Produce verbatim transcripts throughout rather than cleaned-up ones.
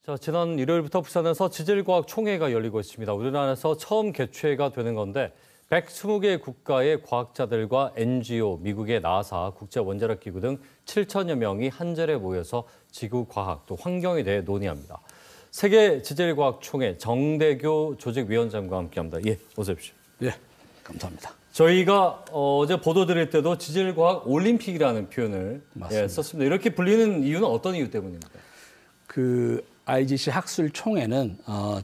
자, 지난 일요일부터 부산에서 지질과학 총회가 열리고 있습니다. 우리나라에서 처음 개최가 되는 건데 백이십 개 국가의 과학자들과 엔지오, 미국의 나사, 국제원자력기구 등 칠천여 명이 한 자리에 모여서 지구과학 또 환경에 대해 논의합니다. 세계 지질과학 총회 정대교 조직위원장과 함께합니다. 예, 어서 오십시오. 예, 감사합니다. 저희가 어제 보도 드릴 때도 지질과학 올림픽이라는 표현을 예, 썼습니다. 이렇게 불리는 이유는 어떤 이유 때문입니까? 그 아이지씨 학술 총회는 어,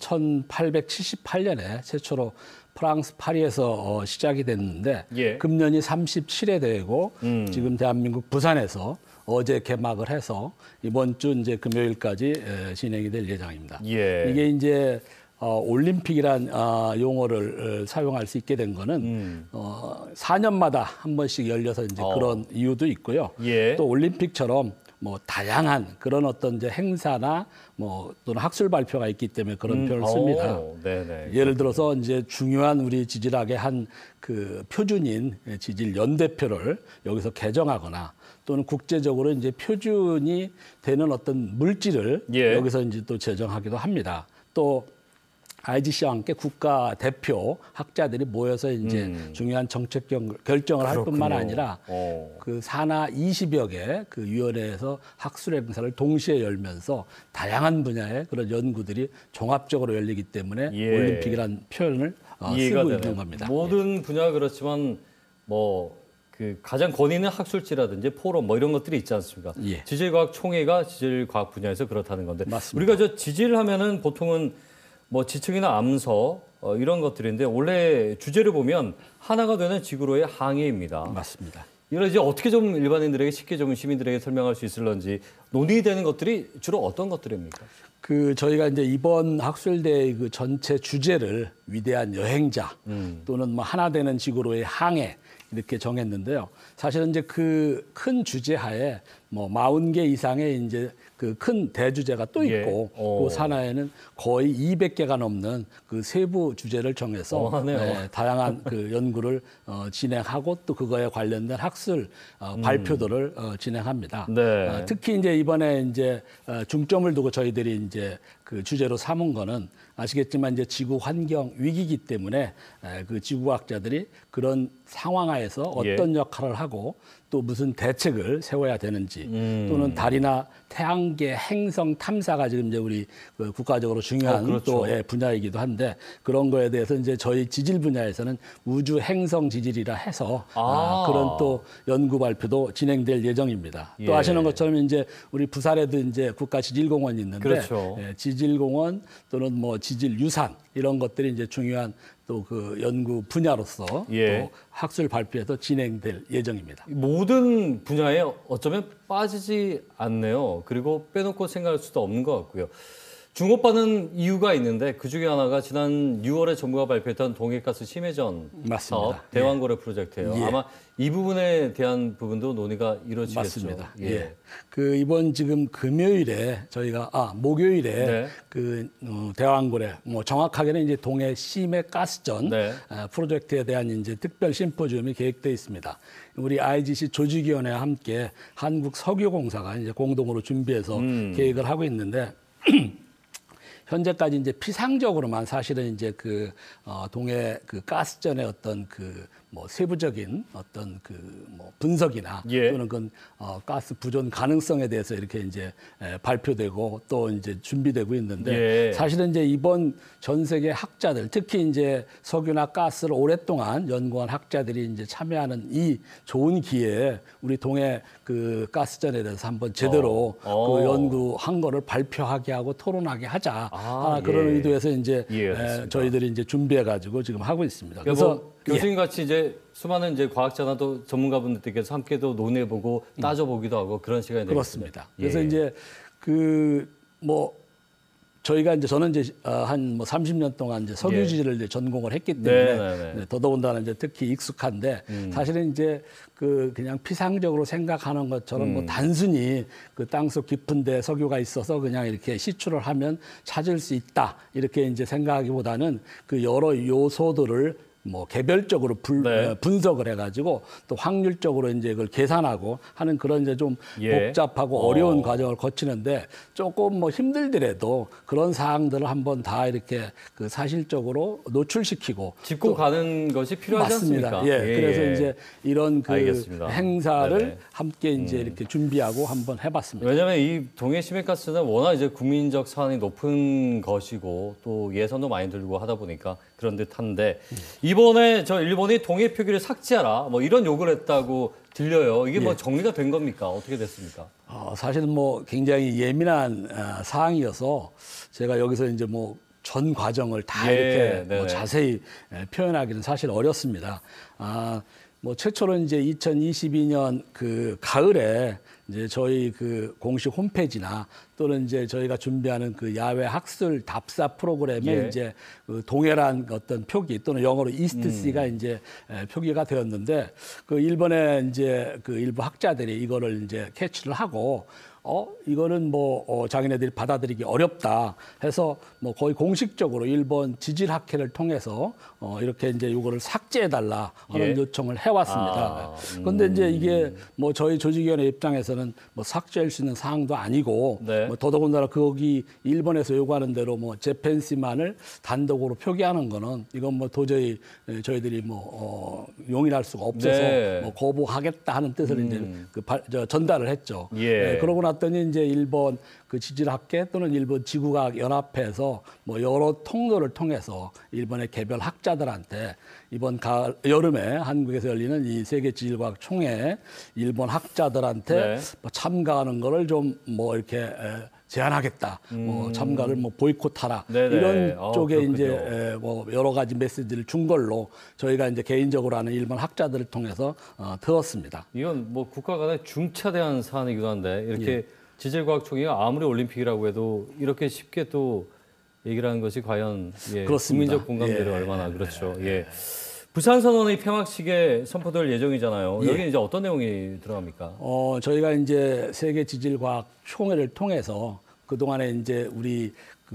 천팔백칠십팔 년에 최초로 프랑스 파리에서 어, 시작이 됐는데 예. 금년이 삼십칠 회 대회고 음. 지금 대한민국 부산에서 어제 개막을 해서 이번 주 이제 금요일까지 에, 진행이 될 예정입니다. 예. 이게 이제 어, 올림픽이란 어, 용어를 어, 사용할 수 있게 된 거는 음. 어, 사 년마다 한 번씩 열려서 이제 어. 그런 이유도 있고요. 예. 또 올림픽처럼 뭐 다양한 그런 어떤 이제 행사나 뭐 또는 학술 발표가 있기 때문에 그런 음, 표현을 씁니다. 오, 네네. 예를 들어서 이제 중요한 우리 지질학의 한 그 표준인 지질 연대표를 여기서 개정하거나 또는 국제적으로 이제 표준이 되는 어떤 물질을 예. 여기서 이제 또 제정하기도 합니다. 또 아이지씨와 함께 국가 대표 학자들이 모여서 이제 음. 중요한 정책 결정을 할 그렇군요. 뿐만 아니라 오. 그 산하 이십여 개 그 위원회에서 학술 행사를 동시에 열면서 다양한 분야의 그런 연구들이 종합적으로 열리기 때문에 예. 올림픽이라는 표현을 어, 쓰고 되네. 있는 겁니다. 모든 분야가 그렇지만 뭐 그 가장 권위 있는 학술지라든지 포럼 뭐 이런 것들이 있지 않습니까? 예. 지질과학 총회가 지질과학 분야에서 그렇다는 건데 맞습니다. 우리가 저 지질 하면은 보통은 뭐 지층이나 암서 어, 이런 것들인데 원래 주제를 보면 하나가 되는 지구로의 항해입니다. 맞습니다. 이걸 이제 어떻게 좀 일반인들에게 쉽게 좀 시민들에게 설명할 수 있을런지 논의되는 것들이 주로 어떤 것들입니까? 그 저희가 이제 이번 학술대회 그 전체 주제를 위대한 여행자 음. 또는 뭐 하나 되는 지구로의 항해 이렇게 정했는데요. 사실은 이제 그 큰 주제하에 뭐 사십 개 이상의 이제 그 큰 대주제가 또 있고 예. 그 산하에는 거의 이백 개가 넘는 그 세부 주제를 정해서 네, 다양한 그 연구를 어, 진행하고 또 그거에 관련된 학술 어, 발표들을 음. 어, 진행합니다. 네. 어, 특히 이제 이번에 이제 어, 중점을 두고 저희들이 이제 그 주제로 삼은 거는 아시겠지만 이제 지구 환경 위기이기 때문에 에, 그 지구과학자들이 그런 상황하에서 어떤 예. 역할을 하고 또 무슨 대책을 세워야 되는지 음. 또는 달이나 태양계 행성 탐사가 지금 이제 우리 그 국가적으로 중요한 어, 그렇죠. 또 예, 분야이기도 한데 그런 거에 대해서 이제 저희 지질 분야에서는 우주 행성 지질이라 해서 아. 아, 그런 또 연구 발표도 진행될 예정입니다. 예. 또 아시는 것처럼 이제 우리 부산에도 이제 국가 지질공원이 있는데 그렇죠. 예, 지질공원 또는 뭐 지질 유산 이런 것들이 이제 중요한 또 그 연구 분야로서 예. 또 학술 발표에서 진행될 예정입니다. 모든 분야에 어쩌면 빠지지 않네요. 그리고 빼놓고 생각할 수도 없는 것 같고요. 주목받는 이유가 있는데 그중에 하나가 지난 유월에 정부가 발표했던 동해가스 심해전 맞습니다. 사업 대왕고래 예. 프로젝트예요. 예. 아마 이 부분에 대한 부분도 논의가 이루어지겠죠. 맞습니다. 예. 예. 그 이번 지금 금요일에 저희가 아 목요일에 네. 그 어, 대왕고래 뭐 정확하게는 이제 동해 심해 가스전 네. 어, 프로젝트에 대한 이제 특별 심포지움이 계획되어 있습니다. 우리 아이지씨 조직위원회와 함께 한국석유공사가 이제 공동으로 준비해서 음. 계획을 하고 있는데. 현재까지 이제 피상적으로만 사실은 이제 그 어, 동해 그 가스전의 어떤 그 뭐 세부적인 어떤 그 뭐 분석이나 예. 또는 그 어, 가스 부존 가능성에 대해서 이렇게 이제 에, 발표되고 또 이제 준비되고 있는데 예. 사실은 이제 이번 전 세계 학자들 특히 이제 석유나 가스를 오랫동안 연구한 학자들이 이제 참여하는 이 좋은 기회에 우리 동해 그 가스전에 대해서 한번 제대로 어. 그 연구한 거를 발표하게 하고 토론하게 하자 아, 아, 그런 예. 의도에서 이제 에, 저희들이 이제 준비해 가지고 지금 하고 있습니다. 그래서 뭐 교수님 같이 이제 수많은 이제 과학자나 또 전문가분들께서 함께도 논해보고 따져보기도 하고 그런 시간이 그렇습니다. 되겠습니다. 그래서 예. 이제 그 뭐 저희가 이제 저는 이제 한 뭐 삼십 년 동안 이제 석유 지질을 이제 전공을 했기 때문에 네네네. 더더군다나 이제 특히 익숙한데 음. 사실은 이제 그 그냥 피상적으로 생각하는 것처럼 음. 뭐 단순히 그 땅속 깊은데 석유가 있어서 그냥 이렇게 시추를 하면 찾을 수 있다 이렇게 이제 생각하기보다는 그 여러 요소들을 뭐 개별적으로 불, 네. 어, 분석을 해가지고 또 확률적으로 이제 그걸 계산하고 하는 그런 이제 좀 예. 복잡하고 어. 어려운 과정을 거치는데 조금 뭐 힘들더라도 그런 사항들을 한번 다 이렇게 그 사실적으로 노출시키고 짚고 가는 것이 필요하지 맞습니다. 않습니까? 예, 그래서 이제 이런 그 알겠습니다. 행사를 네네. 함께 이제 이렇게 준비하고 한번 해봤습니다. 왜냐하면 이 동해 시메가스는 워낙 이제 국민적 사안이 높은 것이고 또 예산도 많이 들고 하다 보니까 그런 듯한데 이번에 저 일본이 동해 표기를 삭제하라 뭐 이런 요구를 했다고 들려요. 이게 뭐 예. 정리가 된 겁니까? 어떻게 됐습니까? 어, 사실은 뭐 굉장히 예민한 어, 사항이어서 제가 여기서 이제 뭐 전 과정을 다 예, 이렇게 뭐 네네. 자세히 에, 표현하기는 사실 어렵습니다. 아, 뭐 최초로 이제 이천이십이 년 그 가을에 이제 저희 그 공식 홈페이지나 또는 이제 저희가 준비하는 그 야외 학술 답사 프로그램에 예. 이제 그 동해란 어떤 표기 또는 영어로 이스트 씨가 음. 이제 에, 표기가 되었는데 그 일본의 이제 그 일부 학자들이 이거를 이제 캐치를 하고 어 이거는 뭐 어, 자기네들이 받아들이기 어렵다 해서 뭐 거의 공식적으로 일본 지질학회를 통해서 어 이렇게 이제 이거를 삭제해 달라 하는 예. 요청을 해왔습니다. 아, 음. 그런데 이제 이게 뭐 저희 조직위원회 입장에서는 뭐 삭제할 수 있는 사항도 아니고 네. 뭐 더더군다나 거기 일본에서 요구하는 대로 뭐 재팬시만을 단독으로 표기하는 거는 이건 뭐 도저히 저희들이 뭐 어, 용인할 수가 없어서 네. 뭐 거부하겠다 하는 뜻을 음. 이제 그 발, 저, 전달을 했죠. 예. 네, 그러고 났더니 이제 일본 그 지질학회 또는 일본 지구과학 연합회에서 뭐 여러 통로를 통해서 일본의 개별 학자들한테 이번 가을 여름에 한국에서 열리는 이 세계 지질과학 총회 일본 학자들한테 네. 뭐 참가하는 거를 좀 뭐 이렇게 에, 제한하겠다. 뭐 참가를 뭐 보이콧하라. 음. 네네. 이런 어, 쪽에 그렇군요. 이제 에, 뭐 여러 가지 메시지를 준 걸로 저희가 이제 개인적으로 하는 일본 학자들을 통해서 어, 들었습니다. 이건 뭐 국가 간의 중차대한 사안이기도 한데 이렇게 예. 지질과학총회가 아무리 올림픽이라고 해도 이렇게 쉽게 또 얘기를 하는 것이 과연 예, 그렇습니다. 국민적 공감대를 예. 얼마나 그렇죠. 예. 부산 선언의 폐막식에 선포될 예정이잖아요. 예. 여기 이제 어떤 내용이 들어갑니까? 어, 저희가 이제 세계 지질과학 총회를 통해서 그동안에 이제 우리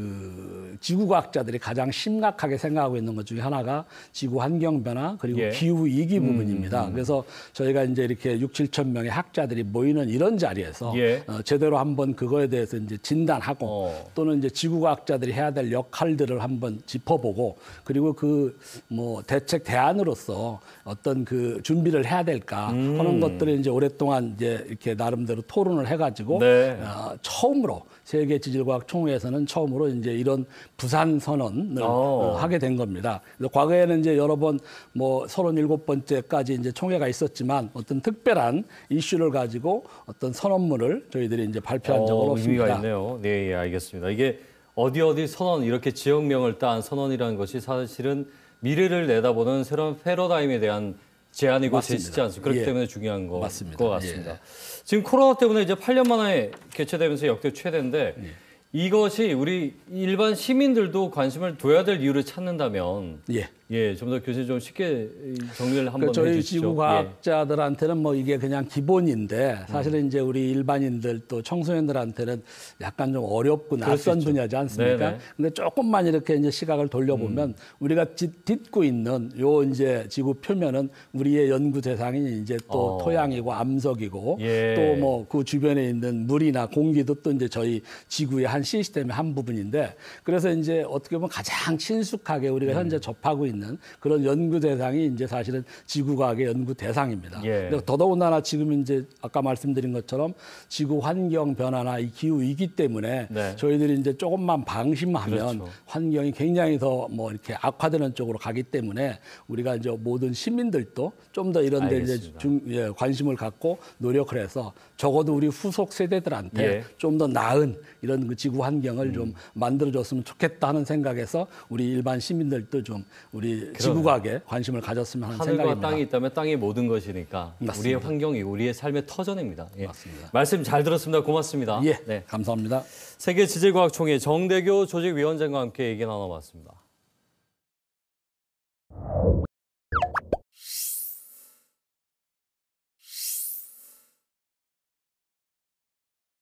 그 지구과학자들이 가장 심각하게 생각하고 있는 것 중에 하나가 지구 환경 변화 그리고 예. 기후 위기 음, 부분입니다. 그래서 저희가 이제 이렇게 육, 칠천 명의 학자들이 모이는 이런 자리에서 예. 어, 제대로 한번 그거에 대해서 이제 진단하고 어. 또는 이제 지구과학자들이 해야 될 역할들을 한번 짚어보고 그리고 그 뭐 대책 대안으로서 어떤 그 준비를 해야 될까 음. 하는 것들을 이제 오랫동안 이제 이렇게 나름대로 토론을 해가지고 네. 어, 처음으로 세계 지질과학 총회에서는 처음으로 이제 이런 부산 선언을 어. 어, 하게 된 겁니다. 그래서 과거에는 이제 여러 번 뭐 서른일곱 번째까지 이제 총회가 있었지만 어떤 특별한 이슈를 가지고 어떤 선언문을 저희들이 이제 발표한 적은 어, 없습니다. 의미가 있네요. 네, 예, 알겠습니다. 이게 어디 어디 선언 이렇게 지역명을 딴 선언이라는 것이 사실은 미래를 내다보는 새로운 패러다임에 대한 제안이고 맞습니다. 제시지 않습니까? 그렇기 예. 때문에 중요한 거, 맞습니다. 것 같습니다. 예. 지금 코로나 때문에 이제 팔 년 만에 개최되면서 역대 최대인데 예. 이것이 우리 일반 시민들도 관심을 둬야 될 이유를 찾는다면 예. 예, 좀 더 교수님 좀 쉽게 정리를 한번 그 저희 해주시죠. 지구과학자들한테는 뭐 이게 그냥 기본인데 사실은 이제 우리 일반인들 또 청소년들한테는 약간 좀 어렵고 그럴 수 낯선 있죠. 분야지 않습니까? 네네. 근데 조금만 이렇게 이제 시각을 돌려보면 우리가 짓- 딛고 있는 요 이제 지구 표면은 우리의 연구 대상이 이제 또 어. 토양이고 암석이고 예. 또 뭐 그 주변에 있는 물이나 공기도 또 이제 저희 지구의 한 시스템의 한 부분인데 그래서 이제 어떻게 보면 가장 친숙하게 우리가 음. 현재 접하고 있는 그런 연구 대상이 이제 사실은 지구과학의 연구 대상입니다. 예. 근데 더더군다나 지금 이제 아까 말씀드린 것처럼 지구 환경 변화나 이 기후 위기 때문에 네. 저희들이 이제 조금만 방심하면 그렇죠. 환경이 굉장히 더 뭐 이렇게 악화되는 쪽으로 가기 때문에 우리가 이제 모든 시민들도 좀 더 이런 데 이제 알겠습니다. 중, 예, 관심을 갖고 노력을 해서 적어도 우리 후속 세대들한테 예. 좀 더 나은 이런 그 지구 환경을 좀 만들어줬으면 좋겠다 하는 생각에서 우리 일반 시민들도 좀 우리 지구과학에 관심을 가졌으면 하는 하늘과 생각입니다. 땅이 있다면 땅이 모든 것이니까 맞습니다. 우리의 환경이 우리의 삶의 터전입니다. 예. 맞습니다. 말씀 잘 들었습니다. 고맙습니다. 예, 네. 감사합니다. 세계 지질과학 총회 정대교 조직위원장과 함께 얘기 나눠봤습니다.